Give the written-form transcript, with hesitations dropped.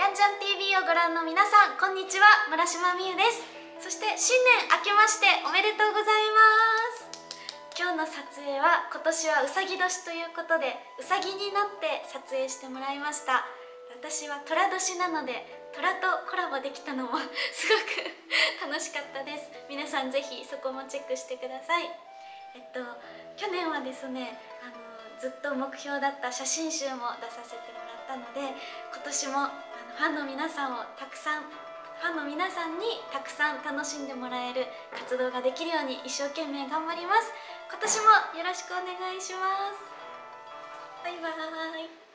ゃんじゃん TV をご覧の皆さん、こんにちは、村島美優です。そして新年明けましておめでとうございます。今日の撮影は今年はうさぎ年ということで、うさぎになって撮影してもらいました。私は寅年なので虎とコラボできたのもすごく楽しかったです。皆さんぜひそこもチェックしてください。去年はですね、ずっと目標だった写真集も出させてもらったので、今年もファンの皆さんにたくさん楽しんでもらえる活動ができるように一生懸命頑張ります。今年もよろしくお願いします。バイバーイ。